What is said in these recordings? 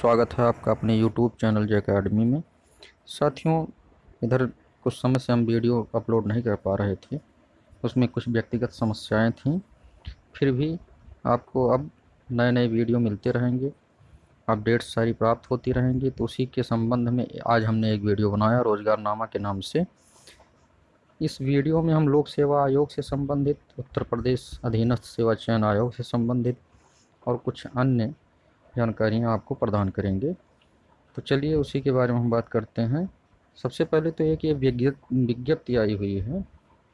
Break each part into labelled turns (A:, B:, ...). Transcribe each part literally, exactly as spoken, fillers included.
A: स्वागत है आपका अपने यूट्यूब चैनल जे अकेडमी में। साथियों, इधर कुछ समय से हम वीडियो अपलोड नहीं कर पा रहे थे, उसमें कुछ व्यक्तिगत समस्याएं थीं। फिर भी आपको अब नए नए वीडियो मिलते रहेंगे, अपडेट्स सारी प्राप्त होती रहेंगी। तो उसी के संबंध में आज हमने एक वीडियो बनाया रोजगारनामा के नाम से। इस वीडियो में हम लोक सेवा आयोग से संबंधित, उत्तर प्रदेश अधीनस्थ सेवा चयन आयोग से संबंधित और कुछ अन्य जानकारियाँ आपको प्रदान करेंगे। तो चलिए उसी के बारे में हम बात करते हैं। सबसे पहले तो एक ये विज्ञप्ति आई हुई है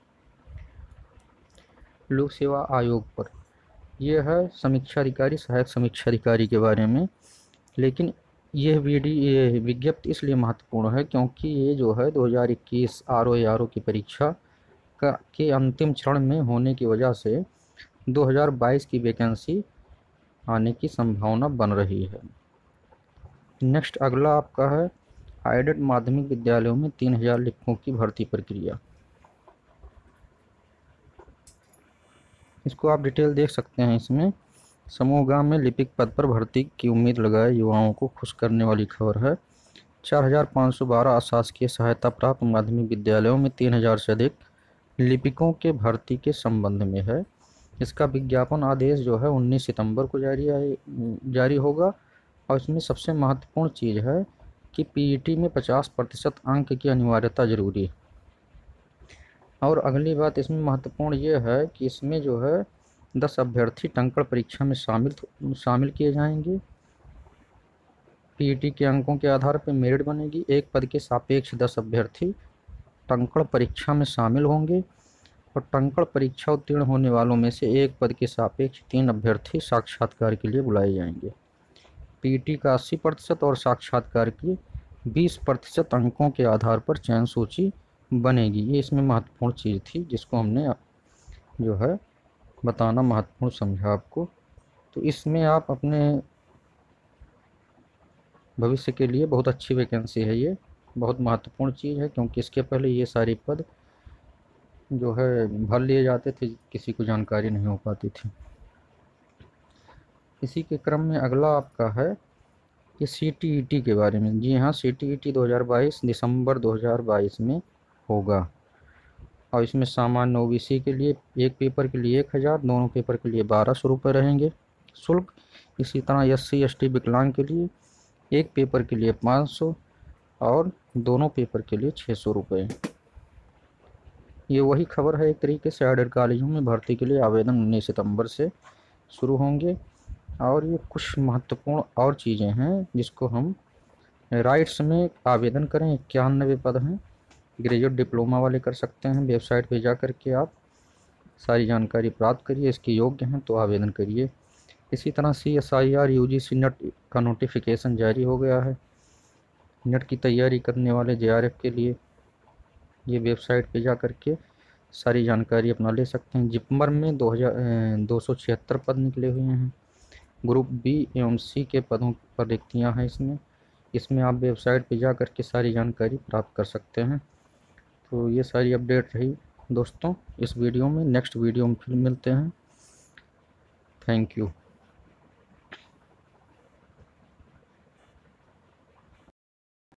A: लोक सेवा आयोग पर। यह है समीक्षा अधिकारी, सहायक समीक्षा अधिकारी के बारे में। लेकिन यह वीडियो ये विज्ञप्ति इसलिए महत्वपूर्ण है क्योंकि ये जो है दो हज़ार इक्कीस R O A R O की परीक्षा का के अंतिम चरण में होने की वजह से दो हज़ार बाईस की वैकेंसी आने की संभावना बन रही है। नेक्स्ट अगला आपका है एडेड माध्यमिक विद्यालयों में तीन हजार लिपिकों की भर्ती प्रक्रिया। इसको आप डिटेल देख सकते हैं। इसमें समूह गांव में लिपिक पद पर भर्ती की उम्मीद लगाए युवाओं को खुश करने वाली खबर है। चार हजार पाँच सौ बारह अशासकीय सहायता प्राप्त माध्यमिक विद्यालयों में तीन हजार से अधिक लिपिकों के भर्ती के संबंध में है। इसका विज्ञापन आदेश जो है उन्नीस सितंबर को जारी जारी होगा। और इसमें सबसे महत्वपूर्ण चीज़ है कि पीईटी में पचास प्रतिशत अंक की अनिवार्यता जरूरी है। और अगली बात इसमें महत्वपूर्ण ये है कि इसमें जो है दस अभ्यर्थी टंकण परीक्षा में शामिल शामिल किए जाएंगे। पीईटी के अंकों के आधार पर मेरिट बनेगी। एक पद के सापेक्ष दस अभ्यर्थी टंकण परीक्षा में शामिल होंगे और टंकण परीक्षा उत्तीर्ण होने वालों में से एक पद के सापेक्ष तीन अभ्यर्थी साक्षात्कार के लिए बुलाए जाएंगे। पीईटी का अस्सी प्रतिशत और साक्षात्कार की बीस प्रतिशत अंकों के आधार पर चयन सूची बनेगी। ये इसमें महत्वपूर्ण चीज़ थी जिसको हमने जो है बताना महत्वपूर्ण समझा आपको। तो इसमें आप अपने भविष्य के लिए बहुत अच्छी वैकेंसी है, ये बहुत महत्वपूर्ण चीज़ है क्योंकि इसके पहले ये सारे पद जो है भर लिए जाते थे, किसी को जानकारी नहीं हो पाती थी। इसी के क्रम में अगला आपका है कि सी टी ई टी के बारे में। जी हाँ, सी टी ई टी दो हज़ार बाईस दिसंबर दो हज़ार बाईस में होगा। और इसमें सामान्य ओ बी सी के लिए एक पेपर के लिए एक हज़ार, दोनों पेपर के लिए बारह सौ रुपये रहेंगे शुल्क। इसी तरह एस सी एस टी विकलांग के लिए एक पेपर के लिए पाँच सौ और दोनों पेपर के लिए छः सौ रुपये। ये वही खबर है एक तरीके से। एडेड कॉलेजों में भर्ती के लिए आवेदन उन्नीस सितंबर से शुरू होंगे। और ये कुछ महत्वपूर्ण और चीज़ें हैं जिसको हम राइट्स में आवेदन करें। इक्यानवे पद हैं, ग्रेजुएट डिप्लोमा वाले कर सकते हैं। वेबसाइट पे जा कर के आप सारी जानकारी प्राप्त करिए, इसके योग्य हैं तो आवेदन करिए। इसी तरह C S I R U G C net का नोटिफिकेशन जारी हो गया है। नेट की तैयारी करने वाले जे आर एफ के लिए ये वेबसाइट पे जा कर के सारी जानकारी अपना ले सकते हैं। जिपमर में दो हज़ार दो सौ छिहत्तर पद निकले हुए हैं। ग्रुप बी एवं सी के पदों पर रिक्तियाँ हैं इसमें इसमें आप वेबसाइट पे जा कर के सारी जानकारी प्राप्त कर सकते हैं। तो ये सारी अपडेट रही दोस्तों इस वीडियो में। नेक्स्ट वीडियो में फिर मिलते हैं। Thank you.